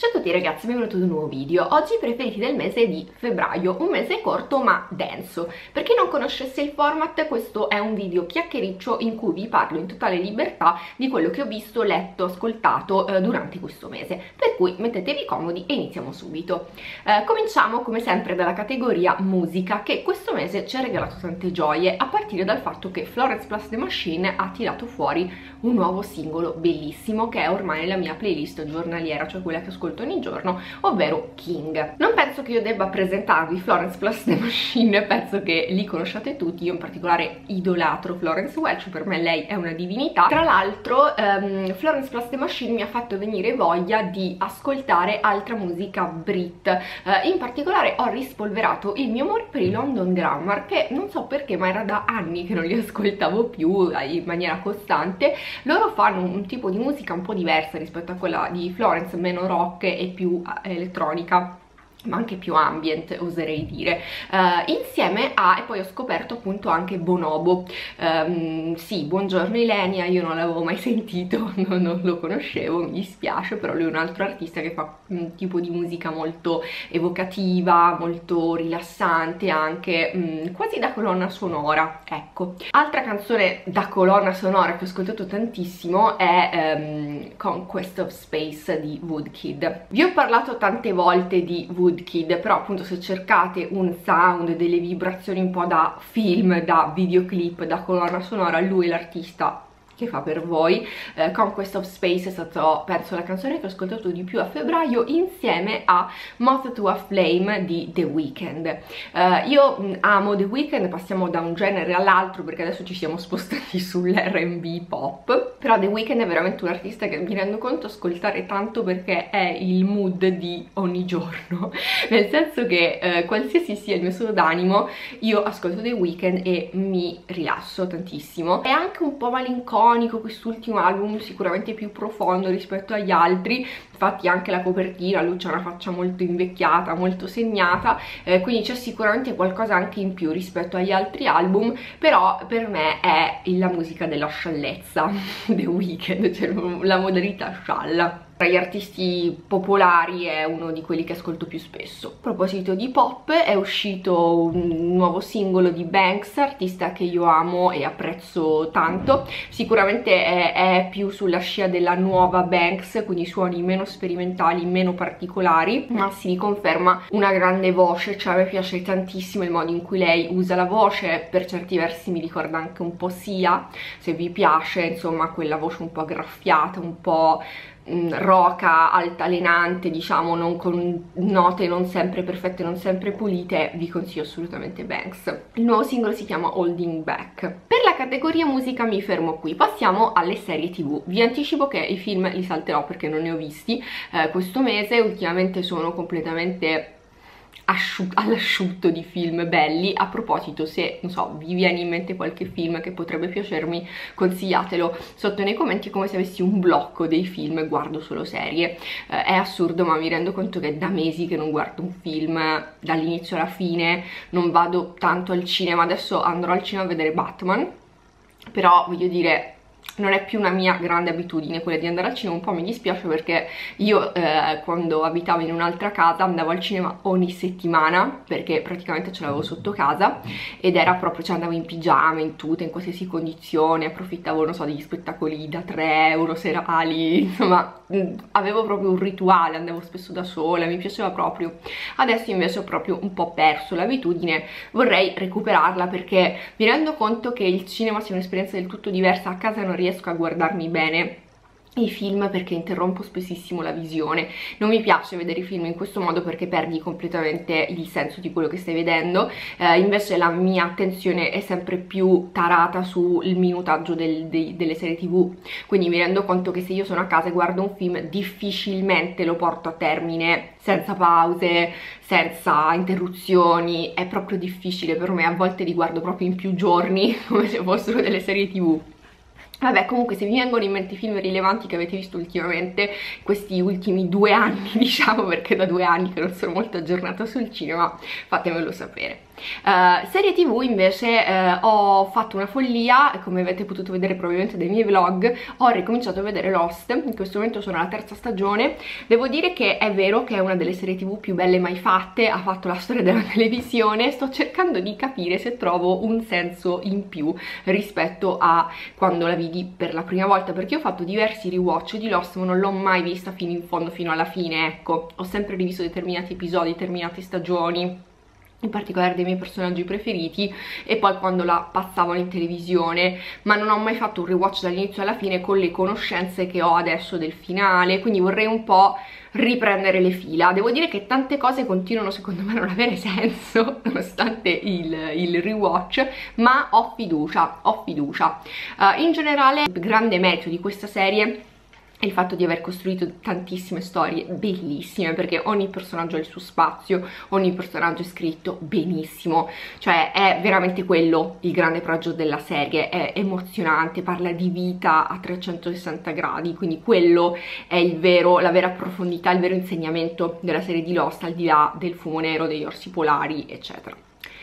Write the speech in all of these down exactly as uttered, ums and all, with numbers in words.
Ciao a tutti ragazzi, benvenuti ad un nuovo video. Oggi i preferiti del mese di febbraio, un mese corto ma denso. Per chi non conoscesse il format, questo è un video chiacchiericcio in cui vi parlo in totale libertà di quello che ho visto, letto, ascoltato eh, durante questo mese. Per cui mettetevi comodi e iniziamo subito. Eh, cominciamo come sempre dalla categoria musica, che questo mese ci ha regalato tante gioie, a partire dal fatto che Florence Plus The Machine ha tirato fuori un nuovo singolo bellissimo che è ormai nella mia playlist giornaliera, cioè quella che ascolto ogni giorno, ovvero King. Non penso che io debba presentarvi Florence Plus The Machine, penso che li conosciate tutti. Io in particolare idolatro Florence Welch, per me lei è una divinità. Tra l'altro um, Florence Plus The Machine mi ha fatto venire voglia di ascoltare altra musica brit, uh, in particolare ho rispolverato il mio amore per i London Grammar, che non so perché ma era da anni che non li ascoltavo più in maniera costante. Loro fanno un tipo di musica un po' diversa rispetto a quella di Florence, meno rock e più elettronica, ma anche più ambient, oserei dire, uh, insieme a, e poi ho scoperto appunto anche Bonobo. Um, sì, buongiorno Ilenia, io non l'avevo mai sentito, non, non lo conoscevo, mi dispiace, però lui è un altro artista che fa un tipo di musica molto evocativa, molto rilassante anche, um, quasi da colonna sonora, ecco. Altra canzone da colonna sonora che ho ascoltato tantissimo è um, Conquest of Space di Woodkid. Vi ho parlato tante volte di Woodkid, Kid, però appunto se cercate un sound, delle vibrazioni un po' da film, da videoclip, da colonna sonora, lui è l'artista che fa per voi. eh, Conquest of Space è stato, penso, la canzone che ho ascoltato di più a febbraio, insieme a Moth to a Flame di The Weeknd. eh, io mh, amo The Weeknd, passiamo da un genere all'altro perché adesso ci siamo spostati sull'R and B pop, però The Weeknd è veramente un artista che mi rendo conto ascoltare tanto perché è il mood di ogni giorno, nel senso che eh, qualsiasi sia il mio stato d'animo io ascolto The Weeknd e mi rilasso tantissimo. È anche un po' malinconico quest'ultimo album, sicuramente più profondo rispetto agli altri, infatti anche la copertina, lui c'ha una faccia molto invecchiata, molto segnata, eh, quindi c'è sicuramente qualcosa anche in più rispetto agli altri album, però per me è la musica della sciallezza The Weeknd, cioè la modalità scialla. Tra gli artisti popolari è uno di quelli che ascolto più spesso. A proposito di pop, è uscito un nuovo singolo di Banks, artista che io amo e apprezzo tanto. Sicuramente è, è più sulla scia della nuova Banks, quindi suoni meno sperimentali, meno particolari, ma si riconferma una grande voce, cioè a me piace tantissimo il modo in cui lei usa la voce, per certi versi mi ricorda anche un po' Sia, se vi piace, insomma quella voce un po' graffiata, un po' roca, altalenante, diciamo, non con note non sempre perfette, non sempre pulite. Vi consiglio assolutamente Banks. Il nuovo singolo si chiama Holding Back. Per la categoria musica mi fermo qui, passiamo alle serie tv. Vi anticipo che i film li salterò perché non ne ho visti eh, questo mese, ultimamente sono completamente all'asciutto di film belli. A proposito, se non so vi viene in mente qualche film che potrebbe piacermi, consigliatelo sotto nei commenti, come se avessi un blocco dei film, guardo solo serie. eh, è assurdo, ma mi rendo conto che da mesi che non guardo un film dall'inizio alla fine, non vado tanto al cinema. Adesso andrò al cinema a vedere Batman, però voglio dire non è più una mia grande abitudine quella di andare al cinema. Un po' mi dispiace perché io eh, quando abitavo in un'altra casa andavo al cinema ogni settimana, perché praticamente ce l'avevo sotto casa ed era proprio, cioè andavo in pigiama, in tuta, in qualsiasi condizione, approfittavo, non so, degli spettacoli da tre euro serali, insomma mh, avevo proprio un rituale, andavo spesso da sola, mi piaceva proprio. Adesso invece ho proprio un po' perso l'abitudine, vorrei recuperarla perché mi rendo conto che il cinema sia un'esperienza del tutto diversa. A casa non riesco a guardarmi bene i film perché interrompo spessissimo la visione. Non mi piace vedere i film in questo modo perché perdi completamente il senso di quello che stai vedendo. eh, invece la mia attenzione è sempre più tarata sul minutaggio del, de, delle serie tv, quindi mi rendo conto che se io sono a casa e guardo un film difficilmente lo porto a termine senza pause, senza interruzioni. È proprio difficile per me, a volte li guardo proprio in più giorni come se fossero delle serie tv. Vabbè, comunque se vi vengono in mente film rilevanti che avete visto ultimamente, questi ultimi due anni, diciamo, perché da due anni che non sono molto aggiornata sul cinema, fatemelo sapere. Uh, serie tv invece uh, ho fatto una follia, come avete potuto vedere probabilmente dai miei vlog, ho ricominciato a vedere Lost, in questo momento sono alla terza stagione. Devo dire che è vero che è una delle serie tv più belle mai fatte, ha fatto la storia della televisione, sto cercando di capire se trovo un senso in più rispetto a quando la vidi per la prima volta, perché ho fatto diversi rewatch di Lost ma non l'ho mai vista fino in fondo, fino alla fine, ecco. Ho sempre rivisto determinati episodi, determinate stagioni, in particolare dei miei personaggi preferiti, e poi quando la passavano in televisione, ma non ho mai fatto un rewatch dall'inizio alla fine con le conoscenze che ho adesso del finale, quindi vorrei un po' riprendere le fila. Devo dire che tante cose continuano secondo me a non avere senso nonostante il, il rewatch, ma ho fiducia, ho fiducia. Uh, in generale il grande merito di questa serie è il fatto di aver costruito tantissime storie bellissime, perché ogni personaggio ha il suo spazio, ogni personaggio è scritto benissimo, cioè è veramente quello il grande pregio della serie, è emozionante, parla di vita a trecentosessanta gradi, quindi quello è il vero, la vera profondità, il vero insegnamento della serie di Lost, al di là del fumo nero, degli orsi polari, eccetera.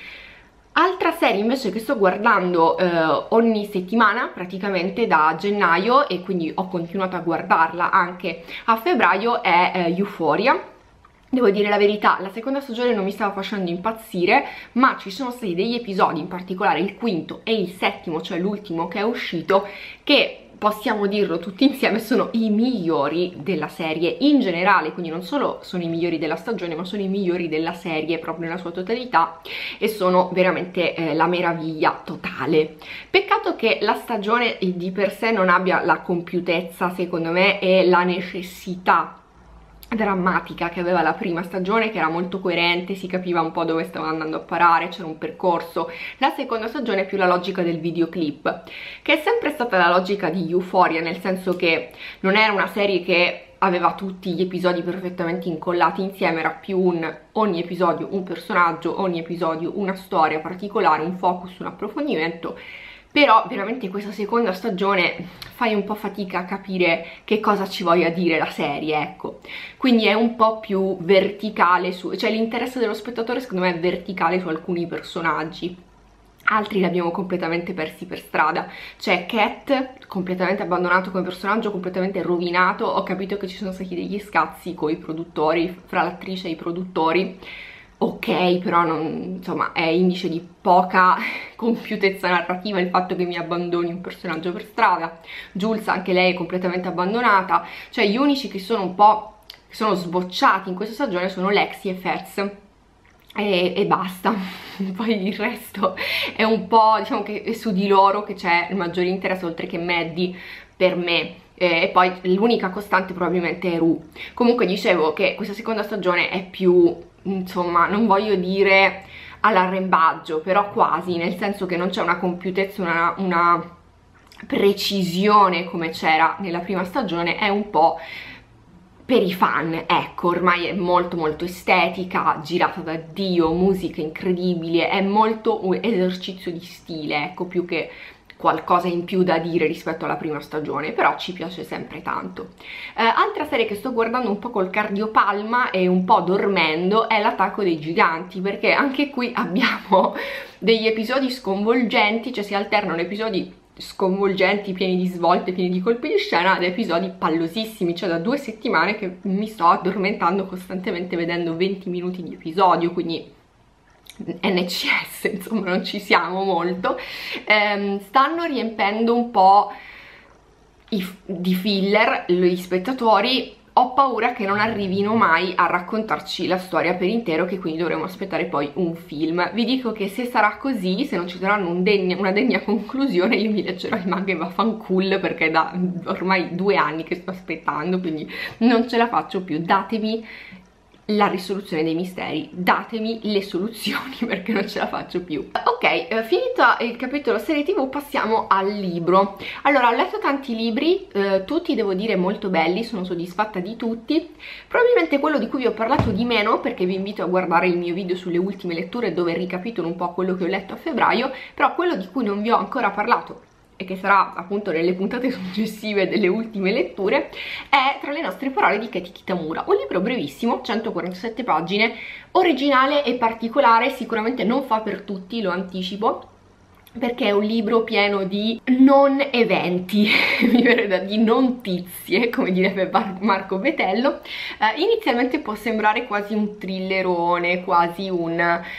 Altra serie invece che sto guardando eh, ogni settimana praticamente da gennaio, e quindi ho continuato a guardarla anche a febbraio, è eh, Euphoria. Devo dire la verità, la seconda stagione non mi stava facendo impazzire, ma ci sono stati degli episodi, in particolare il quinto e il settimo, cioè l'ultimo che è uscito, che possiamo dirlo tutti insieme sono i migliori della serie in generale, quindi non solo sono i migliori della stagione, ma sono i migliori della serie proprio nella sua totalità, e sono veramente eh, la meraviglia totale. Peccato che la stagione di per sé non abbia la compiutezza, secondo me, e la necessità drammatica che aveva la prima stagione, che era molto coerente, si capiva un po' dove stava andando a parare, c'era un percorso. La seconda stagione è più la logica del videoclip, che è sempre stata la logica di Euphoria, nel senso che non era una serie che aveva tutti gli episodi perfettamente incollati insieme, era più un ogni episodio un personaggio, ogni episodio una storia particolare, un focus, un approfondimento. Però veramente questa seconda stagione fai un po' fatica a capire che cosa ci voglia dire la serie, ecco. Quindi è un po' più verticale, su, cioè l'interesse dello spettatore secondo me è verticale su alcuni personaggi. Altri li abbiamo completamente persi per strada. C'è Cat, completamente abbandonato come personaggio, completamente rovinato. Ho capito che ci sono stati degli scazzi con i produttori, fra l'attrice e i produttori. Ok, però non, insomma, è indice di poca compiutezza narrativa il fatto che mi abbandoni un personaggio per strada. Jules, anche lei è completamente abbandonata. Cioè gli unici che sono un po' che sono sbocciati in questa stagione sono Lexi e Fez, e, e basta. Poi il resto è un po', diciamo che è su di loro che c'è il maggiore interesse, oltre che Maddie per me. E poi l'unica costante probabilmente è Rue. Comunque dicevo che questa seconda stagione è più, insomma, non voglio dire all'arrembaggio, però quasi, nel senso che non c'è una compiutezza, una, una precisione come c'era nella prima stagione, è un po' per i fan, ecco. Ormai è molto molto estetica, girata da Dio, musica incredibile, è molto un esercizio di stile, ecco, più che qualcosa in più da dire rispetto alla prima stagione, però ci piace sempre tanto. Eh, altra serie che sto guardando un po' col cardiopalma e un po' dormendo è l'Attacco dei Giganti, perché anche qui abbiamo degli episodi sconvolgenti, cioè si alternano episodi sconvolgenti, pieni di svolte, pieni di colpi di scena, ad episodi pallosissimi. Cioè da due settimane che mi sto addormentando costantemente vedendo venti minuti di episodio, quindi N C S, insomma non ci siamo molto. ehm, stanno riempendo un po' i, di filler gli spettatori. Ho paura che non arrivino mai a raccontarci la storia per intero, che quindi dovremo aspettare poi un film. Vi dico che se sarà così, se non ci daranno un degna, una degna conclusione, io mi leggerò il manga e vaffanculo, perché da ormai due anni che sto aspettando, quindi non ce la faccio più. Datemi la risoluzione dei misteri, datemi le soluzioni, perché non ce la faccio più. Ok, eh, finito il capitolo serie tv, passiamo al libro. Allora, ho letto tanti libri, eh, tutti devo dire molto belli, sono soddisfatta di tutti. Probabilmente quello di cui vi ho parlato di meno, perché vi invito a guardare il mio video sulle ultime letture dove ricapitolo un po' quello che ho letto a febbraio, però quello di cui non vi ho ancora parlato e che sarà appunto nelle puntate successive delle ultime letture, è Tra le nostre parole di Katie Kitamura, un libro brevissimo, centoquarantasette pagine, originale e particolare, sicuramente non fa per tutti, lo anticipo, perché è un libro pieno di non eventi, mi viene da di notizie, come direbbe Marco Betello. Uh, inizialmente può sembrare quasi un thrillerone, quasi un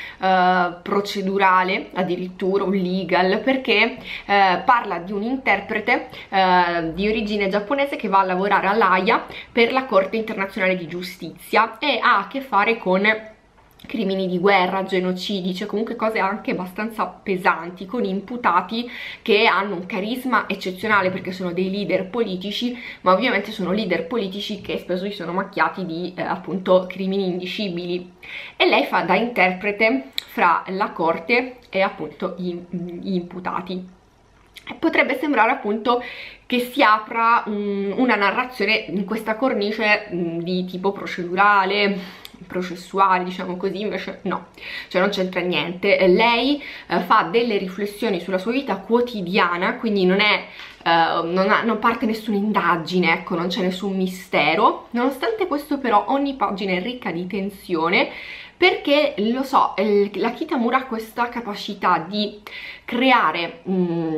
uh, procedurale, addirittura un legal, perché uh, parla di un interprete uh, di origine giapponese che va a lavorare all'Aia per la Corte Internazionale di Giustizia e ha a che fare con crimini di guerra, genocidi, cioè comunque cose anche abbastanza pesanti, con imputati che hanno un carisma eccezionale perché sono dei leader politici, ma ovviamente sono leader politici che spesso si sono macchiati di eh, appunto crimini indicibili, e lei fa da interprete fra la corte e appunto gli, gli imputati. Potrebbe sembrare appunto che si apra um, una narrazione in questa cornice um, di tipo procedurale, processuali, diciamo così, invece no, cioè non c'entra niente. Lei eh, fa delle riflessioni sulla sua vita quotidiana, quindi non è Uh, non, ha, non parte nessuna indagine, ecco, non c'è nessun mistero. Nonostante questo però ogni pagina è ricca di tensione, perché lo so, la Kitamura ha questa capacità di creare mh,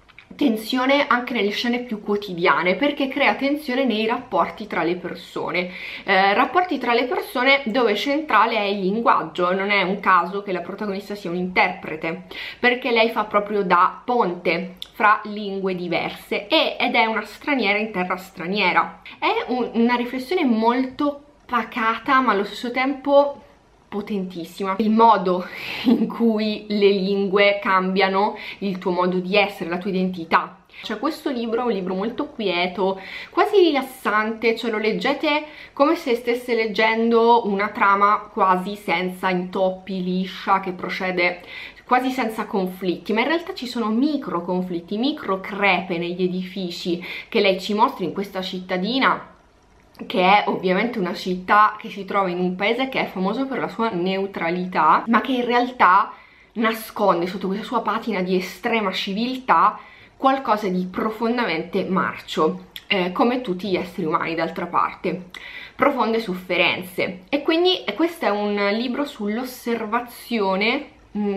tensione anche nelle scene più quotidiane, perché crea tensione nei rapporti tra le persone, eh, rapporti tra le persone dove centrale è il linguaggio. Non è un caso che la protagonista sia un interprete, perché lei fa proprio da ponte fra lingue diverse e, ed è una straniera in terra straniera. È un, una riflessione molto pacata ma allo stesso tempo potentissima. Il modo in cui le lingue cambiano il tuo modo di essere, la tua identità. Cioè questo libro è un libro molto quieto, quasi rilassante, cioè lo leggete come se stesse leggendo una trama quasi senza intoppi, liscia, che procede quasi senza conflitti, ma in realtà ci sono micro conflitti, micro crepe negli edifici che lei ci mostra in questa cittadina, che è ovviamente una città che si trova in un paese che è famoso per la sua neutralità, ma che in realtà nasconde sotto questa sua patina di estrema civiltà qualcosa di profondamente marcio, eh, come tutti gli esseri umani d'altra parte, profonde sofferenze. E quindi questo è un libro sull'osservazione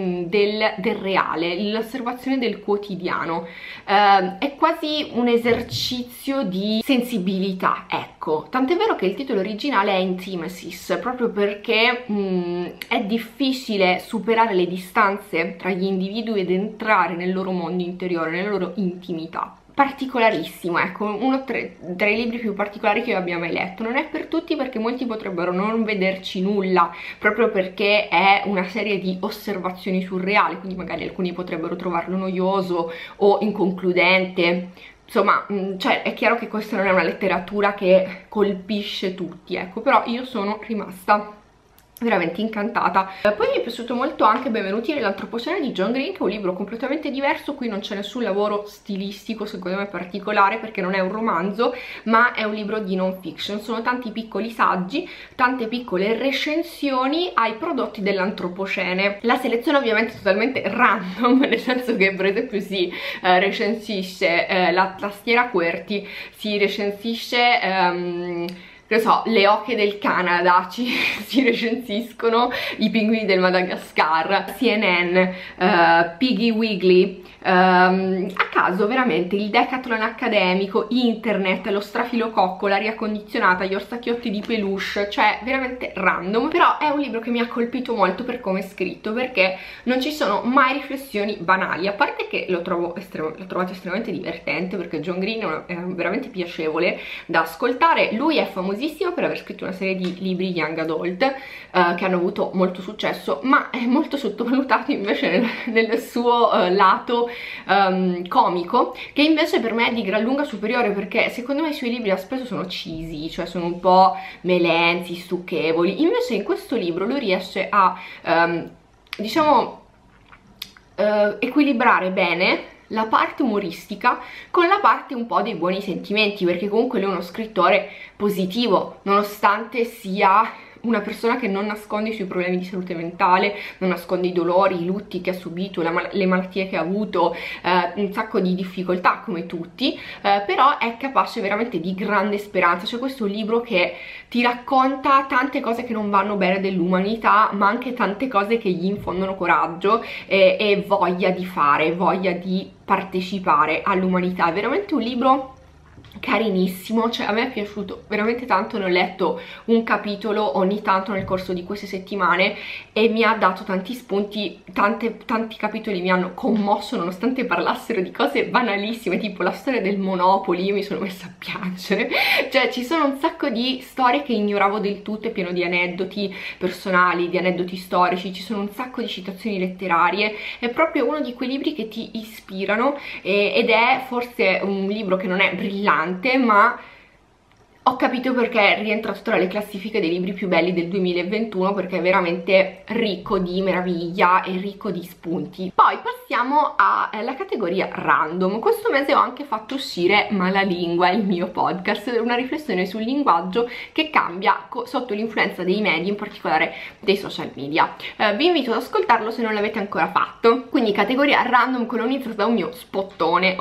Del, del reale, l'osservazione del quotidiano. Uh, è quasi un esercizio di sensibilità, ecco, tant'è vero che il titolo originale è Intimacies, proprio perché mh, è difficile superare le distanze tra gli individui ed entrare nel loro mondo interiore, nella loro intimità. Particolarissimo, ecco, uno tra, tra i libri più particolari che io abbia mai letto. Non è per tutti perché molti potrebbero non vederci nulla, proprio perché è una serie di osservazioni surreali, quindi magari alcuni potrebbero trovarlo noioso o inconcludente. Insomma, cioè, è chiaro che questa non è una letteratura che colpisce tutti, ecco, però io sono rimasta veramente incantata. Poi mi è piaciuto molto anche Benvenuti nell'Antropocene di John Green, che è un libro completamente diverso. Qui non c'è nessun lavoro stilistico secondo me particolare, perché non è un romanzo ma è un libro di non fiction. Sono tanti piccoli saggi, tante piccole recensioni ai prodotti dell'Antropocene. La selezione ovviamente è totalmente random, nel senso che per esempio si eh, recensisce eh, la tastiera QWERTY, si recensisce um, che so, le oche del Canada, ci, si recensiscono i pinguini del Madagascar, C N N, uh, Piggy Wiggly, um, a caso veramente il decathlon accademico, internet, lo strafilococco, l'aria condizionata, gli orsacchiotti di peluche, cioè veramente random. Però è un libro che mi ha colpito molto per come è scritto, perché non ci sono mai riflessioni banali, a parte che lo trovo estremo, l'ho trovato estremamente divertente, perché John Green è veramente piacevole da ascoltare. Lui è famosissimo per aver scritto una serie di libri young adult uh, che hanno avuto molto successo, ma è molto sottovalutato invece nel, nel suo uh, lato um, comico, che invece per me è di gran lunga superiore, perché secondo me i suoi libri a spesso sono cheesy, cioè sono un po' melenzi, stucchevoli. Invece in questo libro lui riesce a um, diciamo uh, equilibrare bene la parte umoristica con la parte un po' dei buoni sentimenti, perché comunque lui è uno scrittore positivo, nonostante sia una persona che non nasconde i suoi problemi di salute mentale, non nasconde i dolori, i lutti che ha subito, la mal le malattie che ha avuto, eh, un sacco di difficoltà come tutti, eh, però è capace veramente di grande speranza. C'è questo libro che ti racconta tante cose che non vanno bene dell'umanità, ma anche tante cose che gli infondono coraggio e, e voglia di fare, voglia di partecipare all'umanità. È veramente un libro carinissimo, cioè a me è piaciuto veramente tanto, ne ho letto un capitolo ogni tanto nel corso di queste settimane e mi ha dato tanti spunti, tante, tanti capitoli mi hanno commosso nonostante parlassero di cose banalissime, tipo la storia del Monopoli. Io mi sono messa a piangere, cioè ci sono un sacco di storie che ignoravo del tutto, è pieno di aneddoti personali, di aneddoti storici, ci sono un sacco di citazioni letterarie, è proprio uno di quei libri che ti ispirano e, ed è forse un libro che non è brillante, ma ho capito perché rientra tra le classifiche dei libri più belli del duemilaventuno, perché è veramente ricco di meraviglia e ricco di spunti. Poi passiamo alla categoria random. Questo mese ho anche fatto uscire Malalingua, il mio podcast, una riflessione sul linguaggio che cambia sotto l'influenza dei media, in particolare dei social media. Eh, vi invito ad ascoltarlo se non l'avete ancora fatto. Quindi categoria random colonizzata da un mio spottone,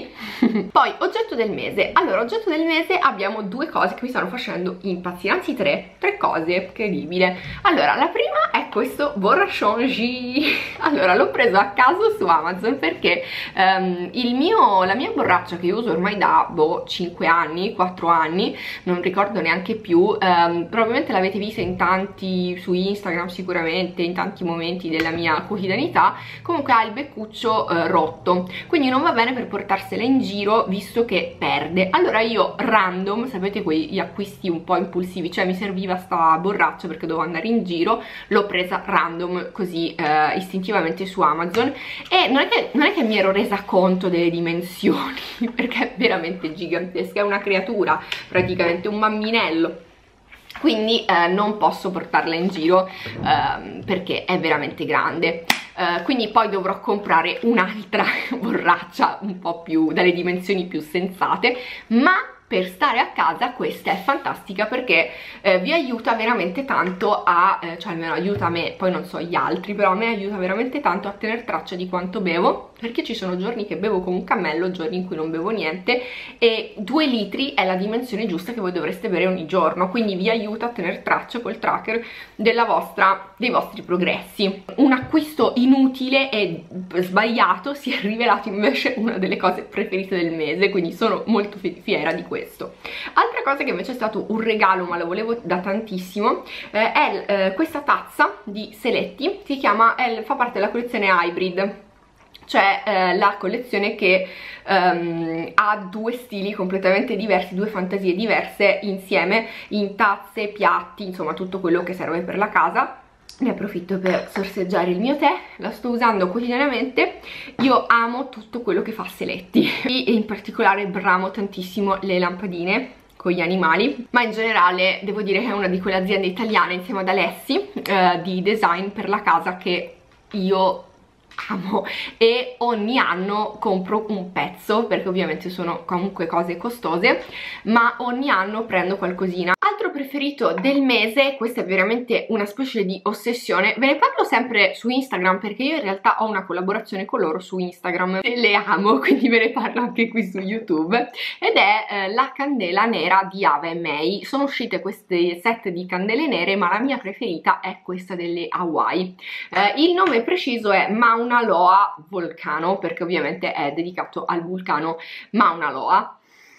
ok? Poi oggetto del mese. Allora, oggetto del mese abbiamo due cose che mi stanno facendo impazzire, anzi tre, tre cose, incredibile. Allora, la prima è questo borrachon G. Allora, l'ho preso a caso su Amazon perché um, il mio, la mia borraccia che io uso ormai da boh, cinque anni, quattro anni, non ricordo neanche più, um, probabilmente l'avete vista in tanti, su Instagram sicuramente, in tanti momenti della mia quotidianità, comunque ha il beccuccio uh, rotto, quindi non va bene per portarsela in giro visto che perde. Allora io random, sapete quegli acquisti un po' impulsivi, cioè mi serviva sta borraccia perché dovevo andare in giro, l'ho presa random così eh, istintivamente su Amazon e non è, che, non è che mi ero resa conto delle dimensioni perché è veramente gigantesca, è una creatura, praticamente un bambinello, quindi eh, non posso portarla in giro eh, perché è veramente grande. Uh, quindi poi dovrò comprare un'altra borraccia un po' più dalle dimensioni più sensate, ma per stare a casa questa è fantastica perché eh, vi aiuta veramente tanto a, eh, cioè almeno aiuta a me, poi non so gli altri, però a me aiuta veramente tanto a tenere traccia di quanto bevo, perché ci sono giorni che bevo come un cammello, giorni in cui non bevo niente, e due litri è la dimensione giusta che voi dovreste bere ogni giorno, quindi vi aiuta a tenere traccia col tracker della vostra, dei vostri progressi. Un acquisto inutile e sbagliato si è rivelato invece una delle cose preferite del mese, quindi sono molto fiera di questo. Questo. Altra cosa che invece è stato un regalo, ma lo volevo da tantissimo, eh, è eh, questa tazza di Seletti, si chiama, è, fa parte della collezione Hybrid, cioè eh, la collezione che um, ha due stili completamente diversi, due fantasie diverse insieme in tazze, piatti, insomma tutto quello che serve per la casa. Ne approfitto per sorseggiare il mio tè, la sto usando quotidianamente. Io amo tutto quello che fa Seletti e in particolare bramo tantissimo le lampadine con gli animali, ma in generale devo dire che è una di quelle aziende italiane insieme ad Alessi eh, di design per la casa che io amo e ogni anno compro un pezzo perché ovviamente sono comunque cose costose, ma ogni anno prendo qualcosina. Altro preferito del mese, questa è veramente una specie di ossessione, ve ne parlo sempre su Instagram perché io in realtà ho una collaborazione con loro su Instagram e le amo, quindi ve ne parlo anche qui su YouTube, ed è eh, la candela nera di Ava e May. Sono uscite queste set di candele nere, ma la mia preferita è questa delle Hawaii. Eh, il nome preciso è Mauna Loa Vulcano perché ovviamente è dedicato al vulcano Mauna Loa.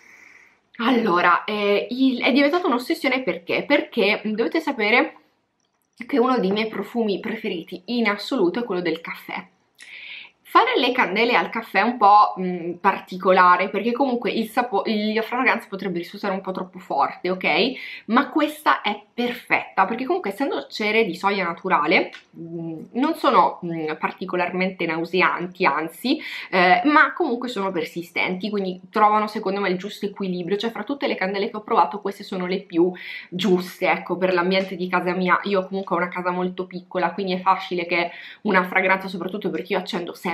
Allora, eh, il, è diventata un'ossessione perché? Perché dovete sapere che uno dei miei profumi preferiti in assoluto è quello del caffè. Fare le candele al caffè è un po' mh, particolare perché comunque il sapore, la fragranza potrebbe risultare un po' troppo forte, ok? Ma questa è perfetta perché comunque essendo cere di soia naturale mh, non sono mh, particolarmente nauseanti, anzi, eh, ma comunque sono persistenti, quindi trovano secondo me il giusto equilibrio, cioè fra tutte le candele che ho provato queste sono le più giuste, ecco, per l'ambiente di casa mia. Io comunque ho una casa molto piccola, quindi è facile che una fragranza, soprattutto perché io accendo sempre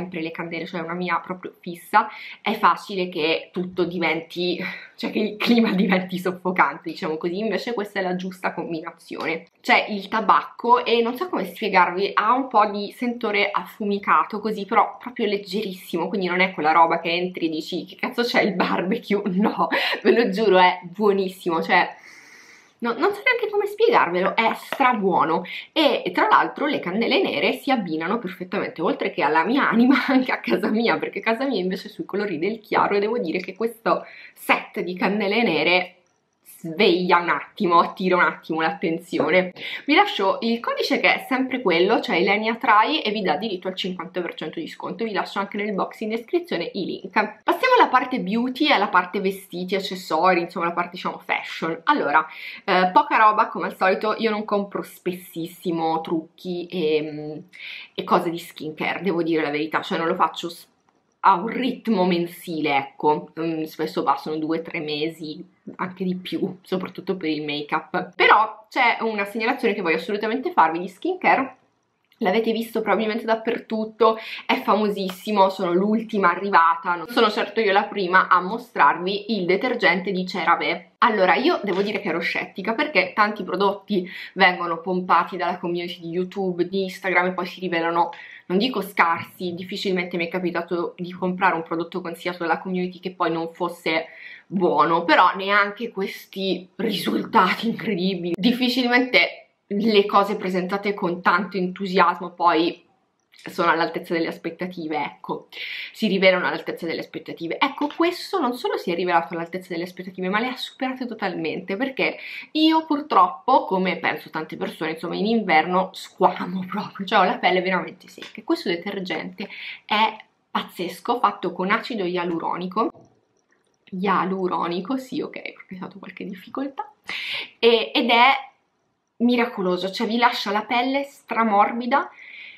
sempre le candele, cioè una mia proprio fissa, è facile che tutto diventi, cioè che il clima diventi soffocante, diciamo così. Invece questa è la giusta combinazione. C'è il tabacco e non so come spiegarvi, ha un po' di sentore affumicato così, però proprio leggerissimo, quindi non è quella roba che entri e dici che cazzo c'è il barbecue, no, ve lo giuro, è buonissimo, cioè no, non so neanche come spiegarvelo, è stra buono. E tra l'altro le candele nere si abbinano perfettamente, oltre che alla mia anima, anche a casa mia, perché casa mia invece è sui colori del chiaro, e devo dire che questo set di candele nere sveglia un attimo, attira un attimo l'attenzione. Vi lascio il codice che è sempre quello, cioè Ilenia Trai, e vi dà diritto al cinquanta per cento di sconto. Vi lascio anche nel box in descrizione i link. Passiamo alla parte beauty e alla parte vestiti, accessori, insomma la parte diciamo fashion. Allora, eh, poca roba come al solito, io non compro spessissimo trucchi e, e cose di skincare, devo dire la verità, cioè non lo faccio spesso a un ritmo mensile, ecco, um, spesso passano due o tre mesi, anche di più, soprattutto per il make-up. Però c'è una segnalazione che voglio assolutamente farvi di skincare. L'avete visto probabilmente dappertutto, è famosissimo, sono l'ultima arrivata, non sono certo io la prima a mostrarvi il detergente di CeraVe. Allora, io devo dire che ero scettica perché tanti prodotti vengono pompati dalla community di YouTube, di Instagram, e poi si rivelano, non dico scarsi, difficilmente mi è capitato di comprare un prodotto consigliato dalla community che poi non fosse buono, però neanche questi risultati incredibili. Difficilmente le cose presentate con tanto entusiasmo poi sono all'altezza delle aspettative, ecco, si rivelano all'altezza delle aspettative. Ecco, questo non solo si è rivelato all'altezza delle aspettative, ma le ha superate totalmente, perché io purtroppo, come penso tante persone, insomma, in inverno squamo proprio, cioè ho la pelle veramente secca. Questo detergente è pazzesco, fatto con acido ialuronico, ialuronico, sì, ok, ho stato qualche difficoltà, e, ed è miracoloso, cioè vi lascia la pelle stramorbida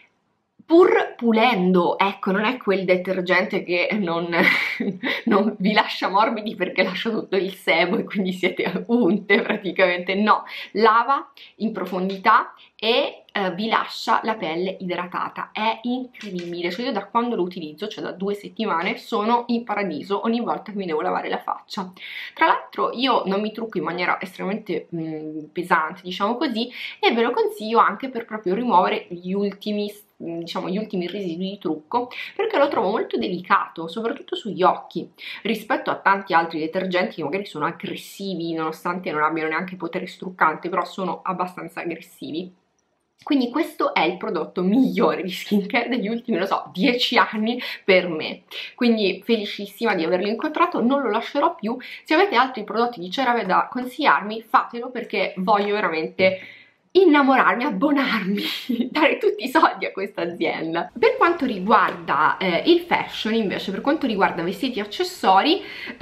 pur pulendo, ecco, non è quel detergente che non, non vi lascia morbidi perché lascia tutto il sebo e quindi siete unte praticamente, no, lava in profondità e eh, vi lascia la pelle idratata, è incredibile, cioè io da quando lo utilizzo, cioè da due settimane, sono in paradiso ogni volta che mi devo lavare la faccia. Tra l'altro io non mi trucco in maniera estremamente mh, pesante, diciamo così, e ve lo consiglio anche per proprio rimuovere gli ultimi diciamo gli ultimi residui di trucco, perché lo trovo molto delicato, soprattutto sugli occhi, rispetto a tanti altri detergenti che magari sono aggressivi, nonostante non abbiano neanche potere struccante, però sono abbastanza aggressivi. Quindi questo è il prodotto migliore di skincare degli ultimi, lo so, dieci anni per me. Quindi felicissima di averlo incontrato, non lo lascerò più. Se avete altri prodotti di CeraVe da consigliarmi, fatelo, perché voglio veramente innamorarmi, abbonarmi, dare tutti i soldi a questa azienda. Per quanto riguarda eh, il fashion, invece, per quanto riguarda vestiti e accessori,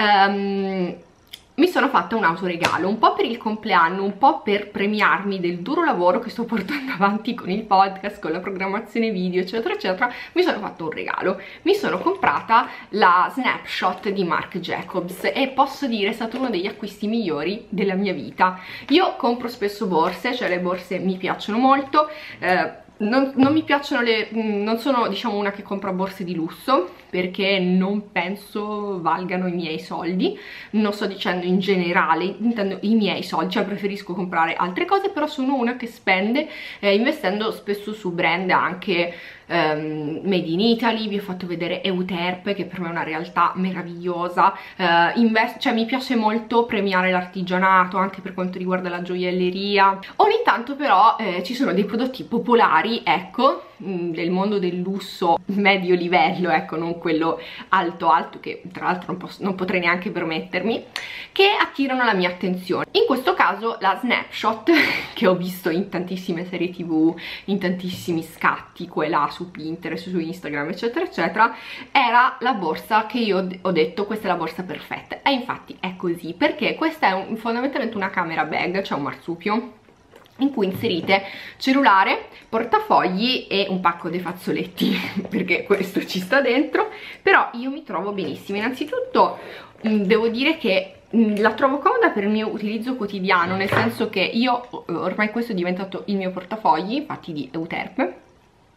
um, mi sono fatta un autoregalo, un po' per il compleanno, un po' per premiarmi del duro lavoro che sto portando avanti con il podcast, con la programmazione video, eccetera eccetera. Mi sono fatto un regalo, mi sono comprata la Snapshot di Marc Jacobs e posso dire è stato uno degli acquisti migliori della mia vita. Io compro spesso borse, cioè le borse mi piacciono molto, eh, Non, non mi piacciono le, non sono diciamo una che compra borse di lusso, perché non penso valgano i miei soldi, non sto dicendo in generale, intendo i miei soldi, cioè preferisco comprare altre cose, però sono una che spende eh, investendo spesso su brand anche um, made in Italy. Vi ho fatto vedere Euterpe, che per me è una realtà meravigliosa, uh, invest cioè mi piace molto premiare l'artigianato anche per quanto riguarda la gioielleria. Ogni tanto però eh, ci sono dei prodotti popolari, ecco, del mondo del lusso medio livello, ecco, non quello alto alto che tra l'altro non, non potrei neanche permettermi, che attirano la mia attenzione. In questo caso la Snapshot, che ho visto in tantissime serie tv, in tantissimi scatti qua e là su Pinterest, su Instagram, eccetera eccetera, era la borsa che io ho detto questa è la borsa perfetta, e infatti è così, perché questa è un, fondamentalmente una camera bag, cioè un marsupio in cui inserite cellulare, portafogli e un pacco di fazzoletti, perché questo ci sta dentro. Però io mi trovo benissimo. Innanzitutto mh, devo dire che mh, la trovo comoda per il mio utilizzo quotidiano, nel senso che io ormai questo è diventato il mio portafogli, infatti di Euterpe.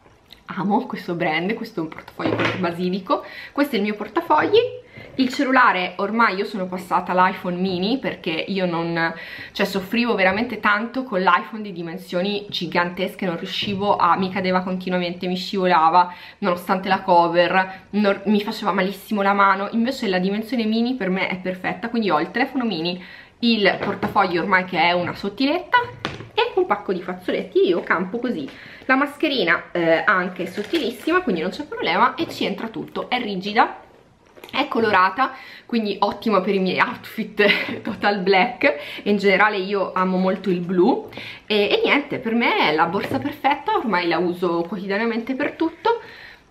amo questo brand, questo è un portafoglio color basilico, questo è il mio portafogli. Il cellulare, ormai io sono passata all'iPhone mini perché io non, cioè soffrivo veramente tanto con l'iPhone di dimensioni gigantesche, non riuscivo a, mi cadeva continuamente, mi scivolava nonostante la cover, non, mi faceva malissimo la mano. Invece la dimensione mini per me è perfetta, quindi ho il telefono mini, il portafoglio ormai che è una sottiletta e un pacco di fazzoletti. Io campo così. La mascherina eh, anche sottilissima, quindi non c'è problema, e ci entra tutto, è rigida, è colorata, quindi ottimo per i miei outfit total black, e in generale io amo molto il blu, e, e niente, per me è la borsa perfetta, ormai la uso quotidianamente per tutto.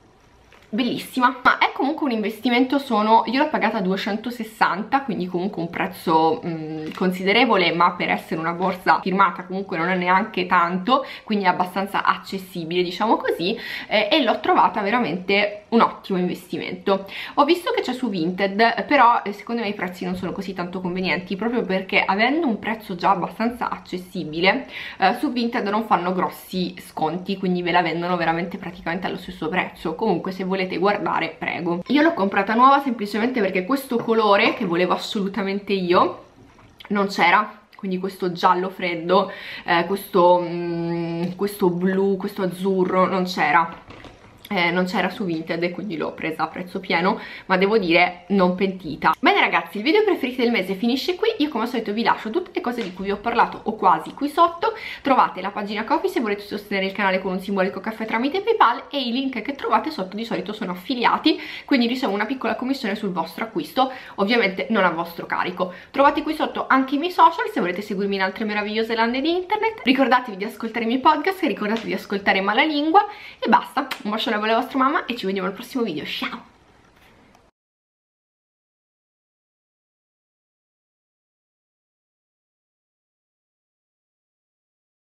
Bellissima, ma è comunque un investimento. Sono, io l'ho pagata duecentosessanta, quindi comunque un prezzo mh, considerevole, ma per essere una borsa firmata comunque non è neanche tanto, quindi è abbastanza accessibile, diciamo così, eh, e l'ho trovata veramente un ottimo investimento. Ho visto che c'è su Vinted, però eh, secondo me i prezzi non sono così tanto convenienti, proprio perché avendo un prezzo già abbastanza accessibile, eh, su Vinted non fanno grossi sconti, quindi ve la vendono veramente praticamente allo stesso prezzo. Comunque se volete volete guardare, prego. Io l'ho comprata nuova semplicemente perché questo colore che volevo assolutamente io non c'era, quindi questo giallo freddo, eh, questo, mm, questo blu, questo azzurro non c'era. Eh, non c'era su Vinted e quindi l'ho presa a prezzo pieno, ma devo dire non pentita. Bene ragazzi, il video preferito del mese finisce qui. Io come al solito vi lascio tutte le cose di cui vi ho parlato o quasi qui sotto. Trovate la pagina Ko-fi se volete sostenere il canale con un simbolico caffè tramite PayPal, e i link che trovate sotto di solito sono affiliati, quindi ricevo una piccola commissione sul vostro acquisto, ovviamente non a vostro carico. Trovate qui sotto anche i miei social se volete seguirmi in altre meravigliose lande di internet. Ricordatevi di ascoltare i miei podcast, ricordatevi di ascoltare Malalingua, e basta. Un bacione alla vostra mamma e ci vediamo al prossimo video. Ciao!